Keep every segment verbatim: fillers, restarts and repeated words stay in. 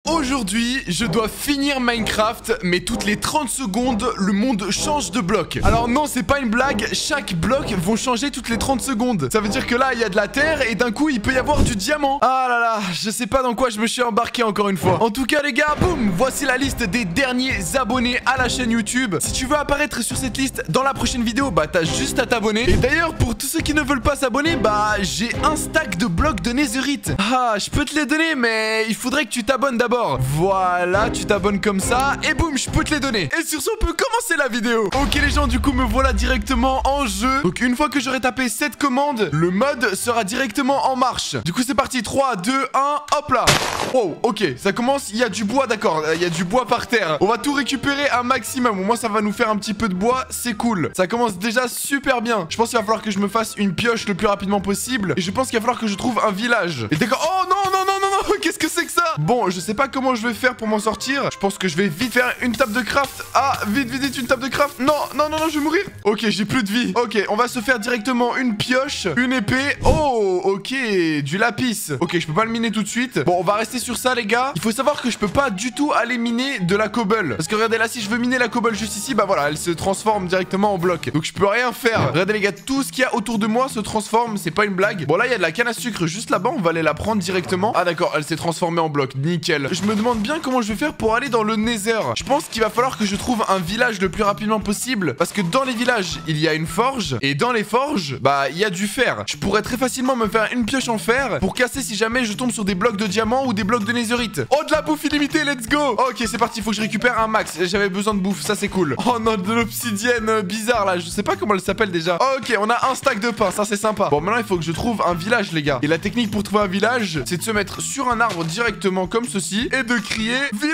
Aujourd'hui, je dois finir Minecraft, mais toutes les trente secondes, le monde change de bloc. Alors non, c'est pas une blague, chaque bloc vont changer toutes les trente secondes. Ça veut dire que là, il y a de la terre et d'un coup, il peut y avoir du diamant. Ah là là, je sais pas dans quoi je me suis embarqué encore une fois. En tout cas, les gars, boum, voici la liste des derniers abonnés à la chaîne YouTube. Si tu veux apparaître sur cette liste dans la prochaine vidéo, bah t'as juste à t'abonner. Et d'ailleurs, pour tous ceux qui ne veulent pas s'abonner, bah j'ai un stack de blocs de netherite. Ah, je peux te les donner, mais il faudrait que tu t'abonnes d'abord. Voilà, tu t'abonnes comme ça et boum, je peux te les donner. Et sur ce, on peut commencer la vidéo. Ok les gens, du coup me voilà directement en jeu. Donc une fois que j'aurai tapé cette commande, le mode sera directement en marche. Du coup c'est parti, trois, deux, un, hop là. Wow, ok, ça commence, il y a du bois, d'accord. Il y a du bois par terre. On va tout récupérer un maximum. Au moins ça va nous faire un petit peu de bois, c'est cool. Ça commence déjà super bien. Je pense qu'il va falloir que je me fasse une pioche le plus rapidement possible. Et je pense qu'il va falloir que je trouve un village. Et d'accord, oh non, non, non, non, non, qu'est-ce que c'est que ça? Bon, je sais pas comment je vais faire pour m'en sortir. Je pense que je vais vite faire une table de craft. Ah, vite, vite, vite, une table de craft. Non, non, non, non, je vais mourir. Ok, j'ai plus de vie. Ok, on va se faire directement une pioche, une épée. Oh, ok, du lapis. Ok, je peux pas le miner tout de suite. Bon, on va rester sur ça, les gars. Il faut savoir que je peux pas du tout aller miner de la cobble. Parce que regardez là, si je veux miner la cobble juste ici, bah voilà, elle se transforme directement en bloc. Donc je peux rien faire. Regardez les gars, tout ce qu'il y a autour de moi se transforme. C'est pas une blague. Bon, là, il y a de la canne à sucre juste là-bas. On va aller la prendre directement. Ah d'accord, elle s'est transformée en bloc. Nickel. Je me demande bien comment je vais faire pour aller dans le Nether. Je pense qu'il va falloir que je trouve un village le plus rapidement possible. Parce que dans les villages, il y a une forge. Et dans les forges, bah, il y a du fer. Je pourrais très facilement me faire une pioche en fer pour casser si jamais je tombe sur des blocs de diamant ou des blocs de netherite. Oh, de la bouffe illimitée, let's go. Ok, c'est parti, faut que je récupère un max. J'avais besoin de bouffe, ça c'est cool. Oh non, de l'obsidienne euh, bizarre là. Je sais pas comment elle s'appelle déjà. Ok, on a un stack de pain, ça c'est sympa. Bon, maintenant il faut que je trouve un village, les gars. Et la technique pour trouver un village, c'est de se mettre sur un arbre directement comme ceci et de crier village.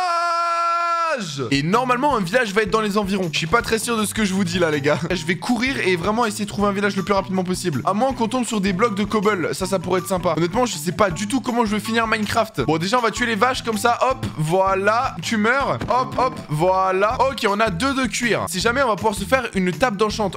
Et normalement un village va être dans les environs. Je suis pas très sûr de ce que je vous dis là les gars. Je vais courir et vraiment essayer de trouver un village le plus rapidement possible. À moins qu'on tombe sur des blocs de cobble. Ça ça pourrait être sympa. Honnêtement je sais pas du tout comment je vais finir Minecraft. Bon déjà on va tuer les vaches comme ça. Hop voilà. Tu meurs. Hop hop voilà. Ok on a deux de cuir. Si jamais on va pouvoir se faire une table d'enchante.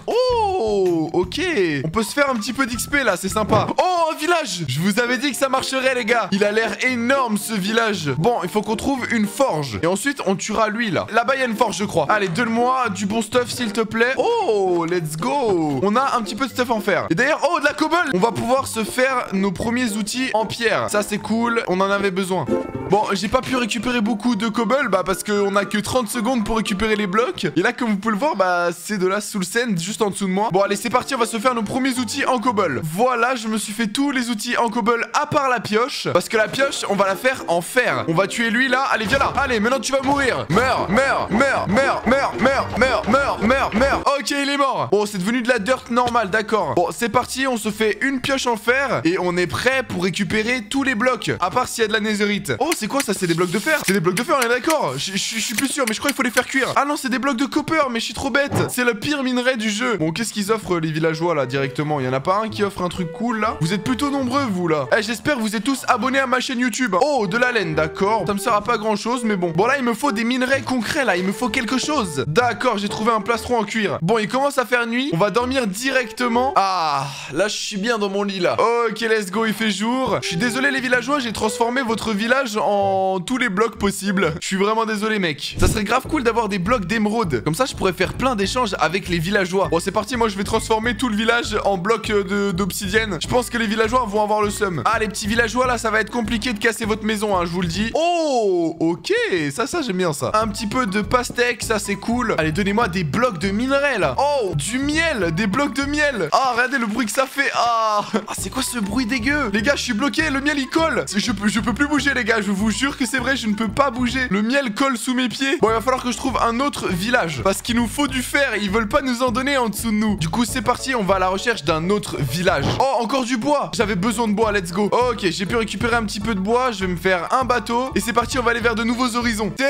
Oh ok. On peut se faire un petit peu d'X P là. C'est sympa. Oh un village. Je vous avais dit que ça marcherait les gars. Il a l'air énorme ce village. Bon il faut qu'on trouve une forge. Et ensuite on tuera lui là. Là-bas il y a une forge je crois. Allez donne-moi du bon stuff s'il te plaît. Oh let's go. On a un petit peu de stuff en fer. Et d'ailleurs oh de la cobble. On va pouvoir se faire nos premiers outils en pierre. Ça c'est cool. On en avait besoin. Bon j'ai pas pu récupérer beaucoup de cobble. Bah parce qu'on a que trente secondes pour récupérer les blocs. Et là comme vous pouvez le voir bah c'est de la soul sand juste en dessous de moi. Bon allez c'est parti on va se faire nos premiers outils en cobble. Voilà je me suis fait tous les outils en cobble à part la pioche. Parce que la pioche on va la faire en fer. On va tuer lui là. Allez viens là. Allez maintenant tu vas mourir. Meurs, meurs, meurs, meurs, meurs, meurs, meurs, meurs, meurs, meurs. Ok, il est mort. Bon, c'est devenu de la dirt normale, d'accord. Bon, c'est parti, on se fait une pioche en fer et on est prêt pour récupérer tous les blocs. À part s'il y a de la netherite. Oh, c'est quoi ça? C'est des blocs de fer? C'est des blocs de fer, on est d'accord. Je suis plus sûr, mais je crois qu'il faut les faire cuire. Ah non, c'est des blocs de copper, mais je suis trop bête. C'est le pire minerai du jeu. Bon, qu'est-ce qu'ils offrent les villageois là directement? Il y en a pas un qui offre un truc cool là? Vous êtes plutôt nombreux, vous là. Eh, j'espère que vous êtes tous abonnés à ma chaîne YouTube. Oh, de la laine, d'accord. Ça me sert à pas grand chose, mais bon. Bon, là, il me faut des minerais concrets là. Il me faut quelque chose. D'accord, j'ai trouvé un plastron en cuir. Bon, il commence à faire nuit. On va dormir directement. Ah, là, je suis bien dans mon lit, là. Ok, let's go, il fait jour. Je suis désolé, les villageois, j'ai transformé votre village en tous les blocs possibles. Je suis vraiment désolé, mec. Ça serait grave cool d'avoir des blocs d'émeraude. Comme ça, je pourrais faire plein d'échanges avec les villageois. Bon, c'est parti, moi, je vais transformer tout le village en blocs d'obsidienne. Je pense que les villageois vont avoir le seum. Ah, les petits villageois, là, ça va être compliqué de casser votre maison, hein, je vous le dis. Oh, ok, ça, ça, j'aime bien ça. Un petit peu de pastèque, ça c'est cool. Allez, donnez-moi des blocs de minerais là. Oh, du miel, des blocs de miel. Ah, regardez le bruit que ça fait. Ah, ah c'est quoi ce bruit dégueu? Les gars, je suis bloqué, le miel il colle. Je peux, je peux plus bouger les gars, je vous jure que c'est vrai, je ne peux pas bouger. Le miel colle sous mes pieds. Bon, il va falloir que je trouve un autre village. Parce qu'il nous faut du fer et ils veulent pas nous en donner en dessous de nous. Du coup, c'est parti, on va à la recherche d'un autre village. Oh, encore du bois. J'avais besoin de bois, let's go. Ok, j'ai pu récupérer un petit peu de bois, je vais me faire un bateau. Et c'est parti, on va aller vers de nouveaux horizons. Terre en vue.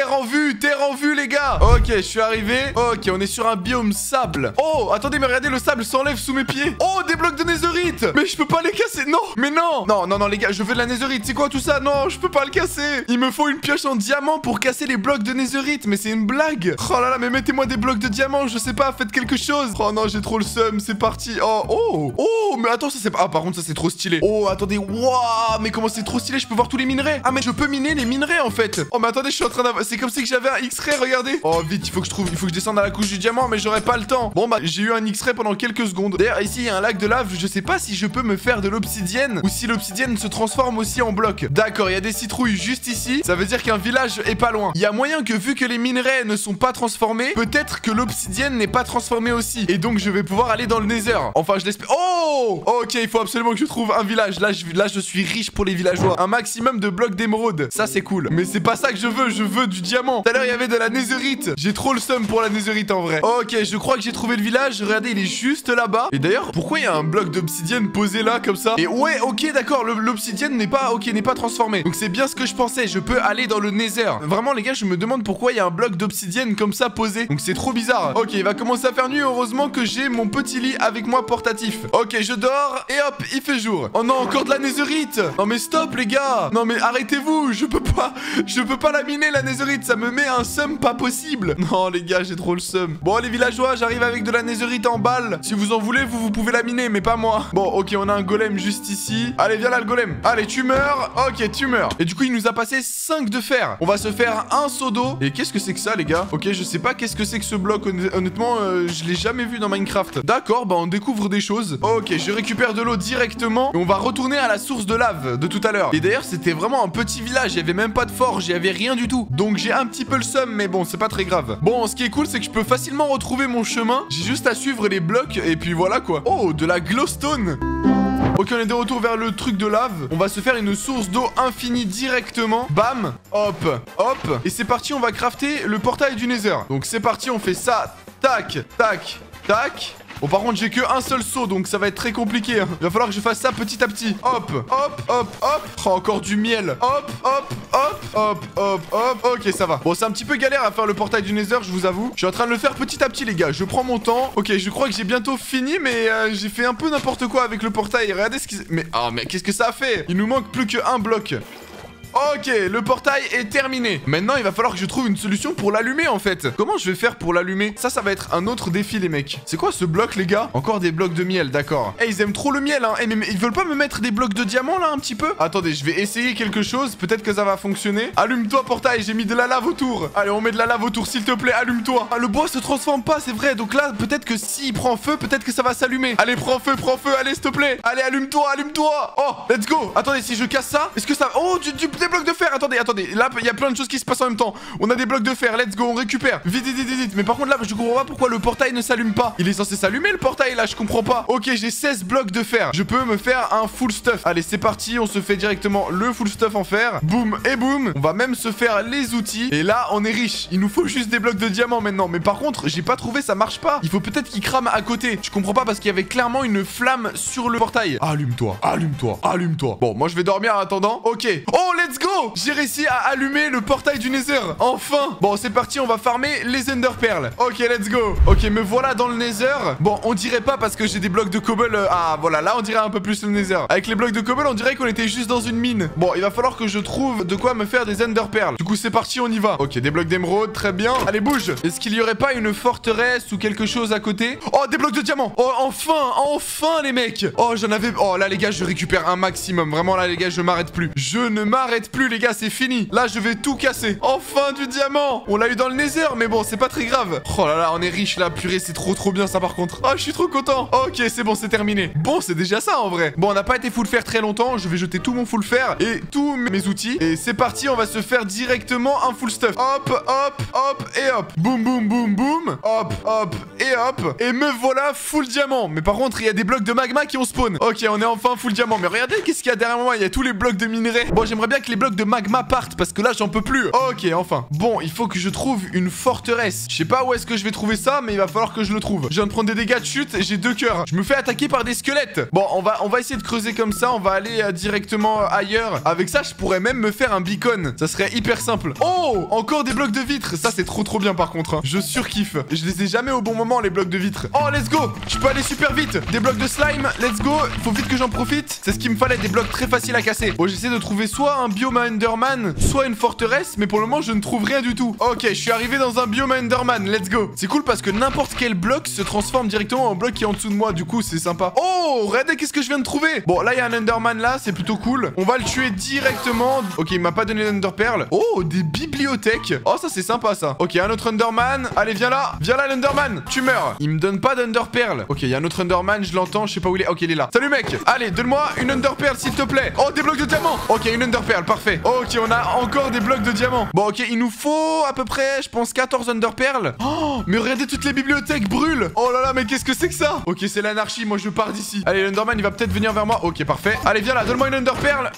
vue, terre en vue les gars. Ok, je suis arrivé. Ok, on est sur un biome sable. Oh, attendez, mais regardez, le sable s'enlève sous mes pieds. Oh, des blocs de netherite. Mais je peux pas les casser. Non, mais non. Non, non, non les gars, je veux de la netherite. C'est quoi tout ça? Non, je peux pas le casser. Il me faut une pioche en diamant pour casser les blocs de netherite. Mais c'est une blague. Oh là là, mais mettez-moi des blocs de diamant. Je sais pas, faites quelque chose. Oh non, j'ai trop le seum. C'est parti. Oh, oh, oh, mais attends, ça c'est pas... Ah, par contre, ça c'est trop stylé. Oh, attendez, waouh, mais comment c'est trop stylé. Je peux voir tous les minerais. Ah, mais je peux miner les minerais en fait. Oh, mais attendez, je suis en train d'avoir... C'est comme si que j'avais un X-ray, regardez. Oh, vite, il faut que je trouve... Il faut que je descende à la couche du diamant, mais j'aurais pas le temps. Bon, bah, j'ai eu un X-ray pendant quelques secondes. D'ailleurs, ici, il y a un lac de lave. Je sais pas si je peux me faire de l'obsidienne ou si l'obsidienne se transforme aussi en bloc. D'accord, il y a des citrouilles juste ici. Ça veut dire qu'un village est pas loin. Il y a moyen que, vu que les minerais ne sont pas transformés, peut-être que l'obsidienne n'est pas transformée aussi. Et donc, je vais pouvoir aller dans le nether. Enfin, je l'espère. Oh! Ok, il faut absolument que je trouve un village. Là je, là, je suis riche pour les villageois. Un maximum de blocs d'émeraude. Ça, c'est cool. Mais c'est pas ça que je veux. Je veux du diamant. Tout à l'heure, il y avait de la netherite. J'ai trop le seum pour la netherite en vrai. Ok, je crois que j'ai trouvé le village. Regardez, il est juste là-bas. Et d'ailleurs, pourquoi il y a un bloc d'obsidienne posé là comme ça? Et ouais, ok, d'accord. L'obsidienne n'est pas, ok, n'est pas transformée. Donc c'est bien ce que je pensais. Je peux aller dans le nether. Vraiment, les gars, je me demande pourquoi il y a un bloc d'obsidienne comme ça posé. Donc c'est trop bizarre. Ok, il va commencer à faire nuit. Heureusement que j'ai mon petit lit avec moi portatif. Ok, je dors et hop, il fait jour. Oh non, encore de la netherite. Non mais stop les gars. Non mais arrêtez-vous. Je peux pas, je peux pas la miner la netherite. Ça me met un seum pas possible. Non les gars, j'ai trop le seum. Bon les villageois, j'arrive avec de la netherite en balle. Si vous en voulez, vous, vous pouvez la miner, mais pas moi. Bon, ok, on a un golem juste ici. Allez, viens là le golem. Allez, tu meurs. Ok, tu meurs. Et du coup, il nous a passé cinq de fer. On va se faire un seau d'eau. Et qu'est-ce que c'est que ça les gars? Ok, je sais pas qu'est-ce que c'est que ce bloc. Honnêtement, euh, je l'ai jamais vu dans Minecraft. D'accord, bah on découvre des choses. Ok, je récupère de l'eau directement. Et on va retourner à la source de lave de tout à l'heure. Et d'ailleurs, c'était vraiment un petit village. Il y avait même pas de forge, il y avait rien du tout. Donc j'ai un petit peu le seum, mais bon, c'est pas très grave. Bon, ce qui est cool, c'est que je peux facilement retrouver mon chemin. J'ai juste à suivre les blocs et puis voilà quoi. Oh, de la glowstone. Ok, on est de retour vers le truc de lave. On va se faire une source d'eau infinie directement. Bam, hop, hop. Et c'est parti, on va crafter le portail du nether. Donc c'est parti, on fait ça. Tac, tac, tac. Bon, par contre, j'ai que un seul seau, donc ça va être très compliqué. Hein. Il va falloir que je fasse ça petit à petit. Hop, hop, hop, hop. Oh, encore du miel. Hop, hop, hop, hop, hop, hop. Ok, ça va. Bon, c'est un petit peu galère à faire le portail du nether, je vous avoue. Je suis en train de le faire petit à petit, les gars. Je prends mon temps. Ok, je crois que j'ai bientôt fini, mais euh, j'ai fait un peu n'importe quoi avec le portail. Regardez ce qui... Mais, oh, mais qu'est-ce que ça a fait? Il nous manque plus qu'un bloc. Ok, le portail est terminé. Maintenant, il va falloir que je trouve une solution pour l'allumer, en fait. Comment je vais faire pour l'allumer? Ça, ça va être un autre défi, les mecs. C'est quoi ce bloc, les gars? Encore des blocs de miel, d'accord. Eh, hey, ils aiment trop le miel, hein. Eh, hey, mais, mais ils veulent pas me mettre des blocs de diamant, là, un petit peu? Attendez, je vais essayer quelque chose. Peut-être que ça va fonctionner. Allume-toi, portail. J'ai mis de la lave autour. Allez, on met de la lave autour, s'il te plaît. Allume-toi. Ah, le bois se transforme pas, c'est vrai. Donc là, peut-être que s'il prend feu, peut-être que ça va s'allumer. Allez, prends feu, prends feu. Allez, s'il te plaît. Allez, allume-toi, allume-toi. Oh, let's go. Attendez, si je casse ça, est-ce que ça... Oh, du, du, des blocs de fer. Attendez, attendez, là il y a plein de choses qui se passent en même temps. On a des blocs de fer, let's go, on récupère. Vite, vite, vite, vite. Mais par contre là, je comprends pas pourquoi le portail ne s'allume pas. Il est censé s'allumer le portail là, je comprends pas. Ok, j'ai seize blocs de fer. Je peux me faire un full stuff. Allez, c'est parti, on se fait directement le full stuff en fer. Boum et boum. On va même se faire les outils. Et là, on est riche. Il nous faut juste des blocs de diamant maintenant. Mais par contre, j'ai pas trouvé, ça marche pas. Il faut peut-être qu'il crame à côté. Je comprends pas parce qu'il y avait clairement une flamme sur le portail. Allume-toi, allume-toi, allume-toi. Bon, moi je vais dormir en attendant. Ok. Oh, let's go. J'ai réussi à allumer le portail du nether. Enfin. Bon, c'est parti, on va farmer les ender pearls. Ok, let's go. Ok, me voilà dans le nether. Bon, on dirait pas parce que j'ai des blocs de cobble. euh, Ah, voilà, là on dirait un peu plus le nether. Avec les blocs de cobble, on dirait qu'on était juste dans une mine. Bon, il va falloir que je trouve de quoi me faire des ender pearls. Du coup, c'est parti, on y va. Ok, des blocs d'émeraude, très bien. Allez, bouge. Est-ce qu'il y aurait pas une forteresse ou quelque chose à côté? Oh, des blocs de diamant. Oh, enfin, enfin, les mecs. Oh, j'en avais... Oh, là, les gars, je récupère un maximum. Vraiment, là, les gars, je m'arrête plus. Je ne m'arrête plus, les gars, c'est fini. Là, je vais tout casser. Enfin, du diamant. On l'a eu dans le nether, mais bon, c'est pas très grave. Oh là là, on est riche, là. Purée, c'est trop, trop bien, ça, par contre. Oh, je suis trop content. Ok, c'est bon, c'est terminé. Bon, c'est déjà ça, en vrai. Bon, on n'a pas été full fer très longtemps. Je vais jeter tout mon full fer et tous mes outils. Et c'est parti, on va se faire directement un full stuff. Hop, hop, hop et hop. Boum, boum, boum, boum. Hop, hop et hop. Et me voilà full diamant. Mais par contre, il y a des blocs de magma qui ont spawn. Ok, on est enfin full diamant. Mais regardez, qu'est-ce qu'il y a derrière moi? Il y a tous les blocs de minerais. Bon, j'aimerais bien que les blocs de magma partent parce que là j'en peux plus. Ok, enfin. Bon, il faut que je trouve une forteresse. Je sais pas où est-ce que je vais trouver ça, mais il va falloir que je le trouve. Je viens de prendre des dégâts de chute et j'ai deux cœurs. Je me fais attaquer par des squelettes. Bon, on va, on va essayer de creuser comme ça. On va aller euh, directement euh, ailleurs. Avec ça, je pourrais même me faire un beacon. Ça serait hyper simple. Oh, encore des blocs de vitres. Ça, c'est trop trop bien par contre. Hein. Je surkiffe. Je les ai jamais au bon moment, les blocs de vitres. Oh, let's go. Je peux aller super vite. Des blocs de slime. Let's go. Il faut vite que j'en profite. C'est ce qu'il me fallait. Des blocs très faciles à casser. Bon, j'essaie de trouver soit un biome Enderman, soit une forteresse. Mais pour le moment, je ne trouve rien du tout. Ok, je suis arrivé dans un biome Enderman. Let's go. C'est cool parce que n'importe quel bloc se transforme directement en bloc qui est en dessous de moi. Du coup, c'est sympa. Oh, regardez qu'est-ce que je viens de trouver. Bon, là, il y a un Enderman là. C'est plutôt cool. On va le tuer directement. Ok, il m'a pas donné l'Enderpearl. Oh, des bibliothèques. Oh, ça, c'est sympa, ça. Ok, un autre Enderman. Allez, viens là. Viens là, l'Enderman. Tu meurs. Il me donne pas d'Enderpearl. Ok, il y a un autre Enderman. Je l'entends. Je sais pas où il est. Ok, il est là. Salut, mec. Allez, donne-moi une Enderpearl, s'il te plaît. Oh, des blocs de diamant. Ok, une Enderpearl. Parfait. Ok, on a encore des blocs de diamant. Bon, ok, il nous faut à peu près, je pense, quatorze Enderpearl. Oh, mais regardez, toutes les bibliothèques brûlent. Oh là là, mais qu'est-ce que c'est que ça? Ok, c'est l'anarchie. Moi, je pars d'ici. Allez, l'Enderman, il va peut-être venir vers moi. Ok, parfait. Allez, viens là. Donne-moi une Enderpearl.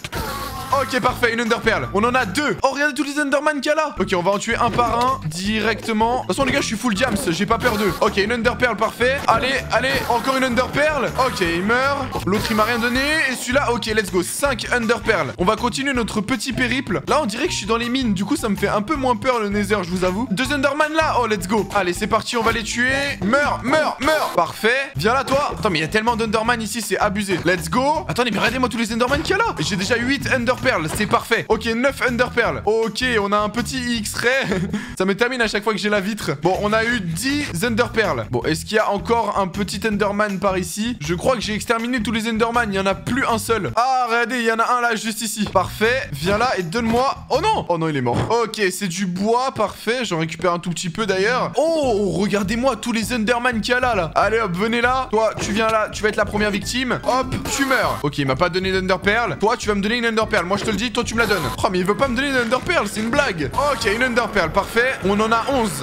Ok, parfait, une Enderpearl. On en a deux. Oh, regardez tous les Enderman qu'il y a là. Ok, on va en tuer un par un directement. De toute façon, les gars, je suis full jams. J'ai pas peur d'eux. Ok, une Enderpearl, parfait. Allez, allez, encore une Enderpearl. Ok, il meurt. L'autre, il m'a rien donné. Et celui-là, ok, let's go. cinq Enderpearl. On va continuer notre petit périple. Là, on dirait que je suis dans les mines. Du coup, ça me fait un peu moins peur le Nether, je vous avoue. Deux Enderman là. Oh, let's go. Allez, c'est parti, on va les tuer. Meurs, meurs, meurs. Parfait. Viens là, toi. Attends, mais il y a tellement d'Enderman ici, c'est abusé. Let's go. Attendez, mais regardez-moi tous les Enderman qu'il y a là. J'ai déjà huit Enderpearl. C'est parfait. Ok, neuf Enderpearl. Ok, on a un petit X-ray. Ça me termine à chaque fois que j'ai la vitre. Bon, on a eu dix Enderpearl. Bon, est-ce qu'il y a encore un petit Enderman par ici? Je crois que j'ai exterminé tous les Enderman. Il y en a plus un seul. Ah, regardez, il y en a un là, juste ici. Parfait. Viens là et donne-moi... Oh non! Oh non, il est mort. Ok, c'est du bois. Parfait. J'en récupère un tout petit peu d'ailleurs. Oh, regardez-moi tous les Enderman qu'il y a là, là. Allez, hop, venez là. Toi, tu viens là. Tu vas être la première victime. Hop, tu meurs. Ok, il m'a pas donné d'Enderpearl. Toi, tu vas me donner une Enderpearl. Moi, je te le dis. Toi, tu me la donnes. Oh, mais il veut pas me donner une Enderpearl, c'est une blague. Ok, une Enderpearl, parfait. On en a onze.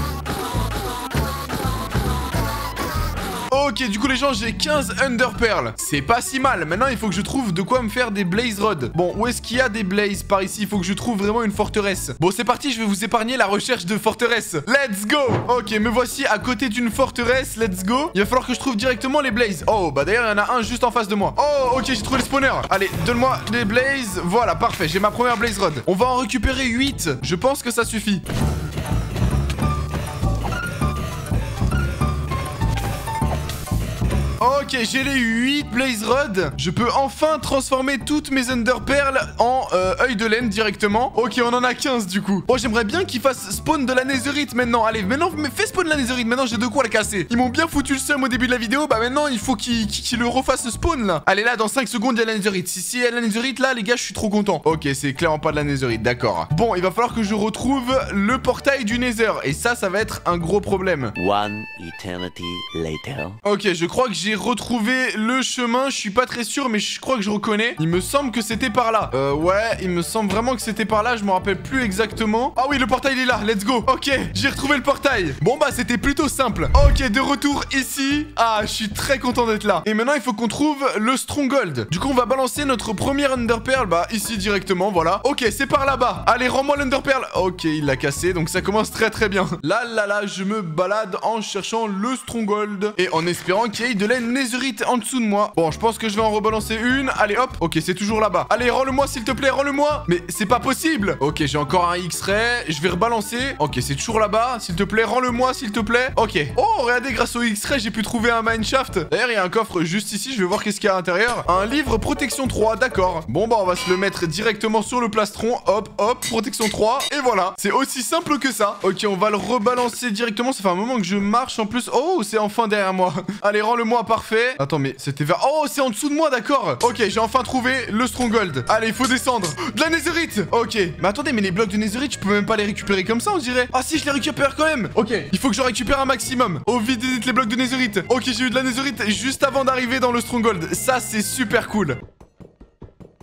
Ok, du coup les gens, j'ai quinze Enderpearl. C'est pas si mal. Maintenant, il faut que je trouve de quoi me faire des Blaze Rods. Bon, où est-ce qu'il y a des Blaze par ici? Il faut que je trouve vraiment une forteresse. Bon, c'est parti, je vais vous épargner la recherche de forteresse. Let's go. Ok, me voici à côté d'une forteresse. Let's go. Il va falloir que je trouve directement les Blaze. Oh, bah d'ailleurs, il y en a un juste en face de moi. Oh, ok, j'ai trouvé le spawner. Allez, donne-moi les Blaze. Voilà, parfait, j'ai ma première Blaze Rod. On va en récupérer huit. Je pense que ça suffit. Ok, j'ai les huit Blaze Rods. Je peux enfin transformer toutes mes Enderpearl en euh, œil de laine directement. Ok, on en a quinze du coup. Bon, j'aimerais bien qu'ils fassent spawn de la netherite maintenant. Allez, maintenant, fais spawn de la netherite. Maintenant, j'ai de quoi le casser. Ils m'ont bien foutu le seum au début de la vidéo. Bah maintenant, il faut qu'ils qu'ils le refassent spawn là. Allez, là, dans cinq secondes, il y a la netherite. Si, si, il y a la netherite là, les gars, je suis trop content. Ok, c'est clairement pas de la netherite, d'accord. Bon, il va falloir que je retrouve le portail du nether. Et ça, ça va être un gros problème. One eternity later. Ok, je crois que j'ai retrouvé le chemin. Je suis pas très sûr, mais je crois que je reconnais. Il me semble que c'était par là. Euh, ouais, il me semble vraiment que c'était par là. Je me rappelle plus exactement. Ah oui, le portail il est là. Let's go. Ok, j'ai retrouvé le portail. Bon, bah, c'était plutôt simple. Ok, de retour ici. Ah, je suis très content d'être là. Et maintenant, il faut qu'on trouve le Stronghold. Du coup, on va balancer notre première Enderpearl. Bah, ici directement, voilà. Ok, c'est par là-bas. Allez, rends-moi l'Enderpearl. Ok, il l'a cassé. Donc, ça commence très très bien. Là, là, là, je me balade en cherchant le Stronghold. Et en espérant qu'il y ait de la netherite en dessous de moi. Bon, je pense que je vais en rebalancer une. Allez, hop. Ok, c'est toujours là-bas. Allez, rends-le-moi, s'il te plaît, rends-le-moi. Mais c'est pas possible. Ok, j'ai encore un X-ray. Je vais rebalancer. Ok, c'est toujours là-bas. S'il te plaît, rends-le-moi, s'il te plaît. Ok. Oh, regardez, grâce au X-ray, j'ai pu trouver un mineshaft. D'ailleurs, il y a un coffre juste ici. Je vais voir qu'est-ce qu'il y a à l'intérieur. Un livre protection trois, d'accord. Bon, bah, on va se le mettre directement sur le plastron. Hop, hop, protection trois. Et voilà. C'est aussi simple que ça. Ok, on va le rebalancer directement. Ça fait un moment que je marche en plus. Oh, c'est enfin derrière moi. Allez, rends-le-moi, parfait. Attends, mais c'était vers... Oh, c'est en dessous de moi, d'accord. Ok, j'ai enfin trouvé le Stronghold. Allez, il faut descendre. De la netherite. Ok. Mais attendez, mais les blocs de netherite, je peux même pas les récupérer comme ça, on dirait. Ah si, je les récupère quand même. Ok, il faut que j'en récupère un maximum. Au vide, edit les blocs de netherite. Ok, j'ai eu de la netherite juste avant d'arriver dans le Stronghold. Ça, c'est super cool.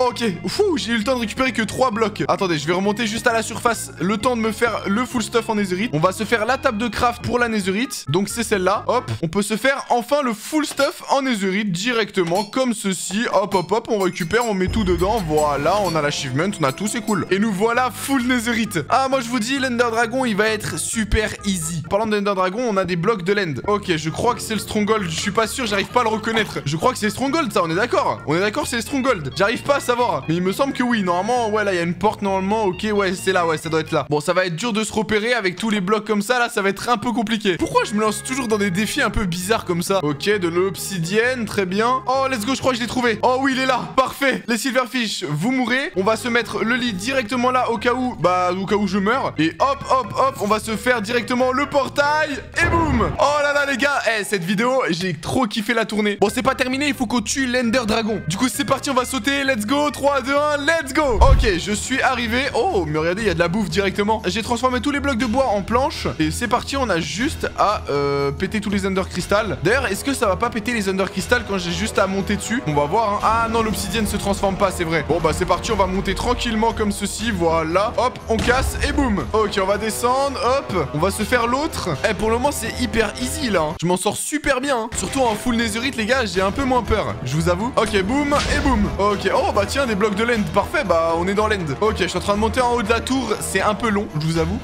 Ok, fou, j'ai eu le temps de récupérer que trois blocs. Attendez, je vais remonter juste à la surface, le temps de me faire le full stuff en netherite. On va se faire la table de craft pour la netherite. Donc c'est celle-là. Hop, on peut se faire enfin le full stuff en netherite directement comme ceci. Hop, hop, hop, on récupère, on met tout dedans. Voilà, on a l'achievement, on a tout, c'est cool. Et nous voilà full netherite. Ah, moi je vous dis, l'Ender Dragon, il va être super easy. Parlant de l'Ender Dragon, on a des blocs de l'end. Ok, je crois que c'est le Stronghold. Je suis pas sûr, j'arrive pas à le reconnaître. Je crois que c'est le Stronghold, ça, on est d'accord. On est d'accord, c'est le Stronghold. J'arrive pas à savoir. Mais il me semble que oui. Normalement, ouais, là, il y a une porte, normalement. Ok, ouais, c'est là, ouais, ça doit être là. Bon, ça va être dur de se repérer avec tous les blocs comme ça. Là, ça va être un peu compliqué. Pourquoi je me lance toujours dans des défis un peu bizarres comme ça? Ok, de l'obsidienne, très bien. Oh, let's go, je crois que je l'ai trouvé. Oh oui, il est là. Parfait. Les silverfish, vous mourrez. On va se mettre le lit directement là au cas où, bah, au cas où je meurs. Et hop, hop, hop, on va se faire directement le portail. Et boum. Oh là là, les gars. Eh, cette vidéo, j'ai trop kiffé la tournée. Bon, c'est pas terminé. Il faut qu'on tue l'Ender Dragon. Du coup, c'est parti. On va sauter. Let's go. trois, deux, un. Let's go. Ok, je suis arrivé. Oh, mais regardez, il y a de la bouffe directement. J'ai transformé tous les blocs de bois en planches. Et c'est parti. On a juste à euh, péter tous les Ender Crystal. D'ailleurs, est-ce que ça va pas péter les Ender Crystal quand j'ai juste à monter dessus? On va voir. Hein. Ah non, l'obsidienne se transforme pas, c'est vrai. Bon, bah, c'est parti. On va monter tranquillement comme ceci. Voilà. Hop, on casse et boum. Ok, on va descendre. Hop, on va se faire l'autre. Eh, pour le moment, c'est hyper easy là. Hein. Je m'en sors super bien. Hein. Surtout en full netherite, les gars, j'ai un peu moins peur. Je vous avoue. Ok, boum et boum. Ok. Oh, bah tiens, des blocs de l'end. Parfait, bah on est dans l'end. Ok, je suis en train de monter en haut de la tour. C'est un peu long, je vous avoue.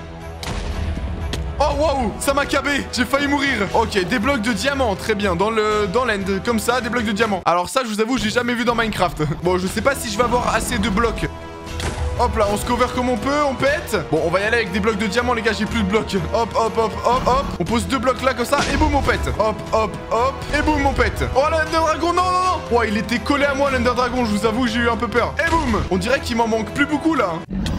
Oh waouh, ça m'a cabé, j'ai failli mourir. Ok, des blocs de diamant, très bien. Dans le dans l'end, comme ça, des blocs de diamant. Alors ça, je vous avoue, j'ai jamais vu dans Minecraft. Bon, je sais pas si je vais avoir assez de blocs. Hop là, on se cover comme on peut, on pète. Bon, on va y aller avec des blocs de diamant, les gars, j'ai plus de blocs. Hop, hop, hop, hop, hop. On pose deux blocs là, comme ça, et boum, on pète. Hop, hop, hop, et boum, on pète. Oh, l'Ender Dragon, non, non, non. Ouais, il était collé à moi, l'Ender Dragon, je vous avoue, j'ai eu un peu peur. Et boum. On dirait qu'il m'en manque plus beaucoup, là.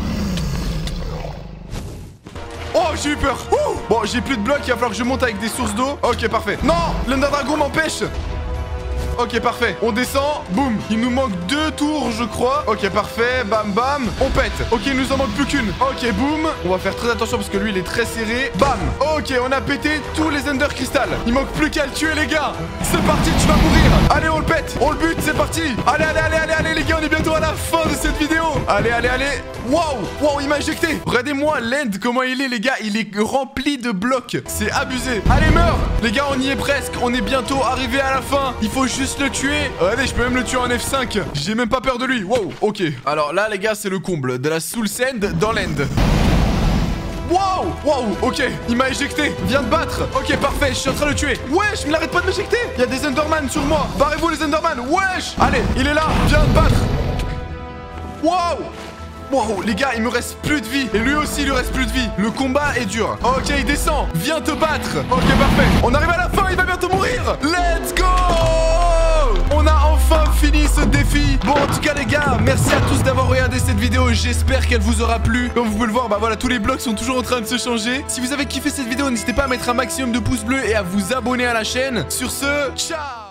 Oh, j'ai eu peur. Ouh. Bon, j'ai plus de blocs, il va falloir que je monte avec des sources d'eau. Ok, parfait. Non, l'Ender Dragon m'empêche. Ok, parfait. On descend. Boum. Il nous manque deux tours, je crois. Ok, parfait. Bam, bam. On pète. Ok, il nous en manque plus qu'une. Ok, boum. On va faire très attention parce que lui, il est très serré. Bam. Ok, on a pété tous les Ender Crystal. Il manque plus qu'à le tuer, les gars. C'est parti, tu vas mourir. Allez, on le pète. On le bute, c'est parti. Allez, allez, allez, allez, allez, les gars. On est bientôt à la fin de cette vidéo. Allez, allez, allez. Waouh. Waouh, il m'a injecté. Regardez-moi l'end, comment il est, les gars. Il est rempli de blocs. C'est abusé. Allez, meurs. Les gars, on y est presque. On est bientôt arrivé à la fin. Il faut juste le tuer. Allez, je peux même le tuer en F cinq. J'ai même pas peur de lui. Wow, ok. Alors là, les gars, c'est le comble de la soul sand dans l'end. Wow, wow, ok. Il m'a éjecté. Viens de battre. Ok, parfait. Je suis en train de le tuer. Wesh, il n'arrête pas de m'éjecter. Il y a des Enderman sur moi. Barrez-vous, les Enderman. Wesh. Allez, il est là. Viens de battre. Wow. Wow, les gars, il me reste plus de vie. Et lui aussi, il lui reste plus de vie. Le combat est dur. Ok, il descend. Viens te battre. Ok, parfait. On arrive à la fin. Il va bientôt mourir. Let's go. On a enfin fini ce défi. Bon, en tout cas, les gars, merci à tous d'avoir regardé cette vidéo. J'espère qu'elle vous aura plu. Comme vous pouvez le voir, bah voilà, tous les blocs sont toujours en train de se changer. Si vous avez kiffé cette vidéo, n'hésitez pas à mettre un maximum de pouces bleus et à vous abonner à la chaîne. Sur ce, ciao.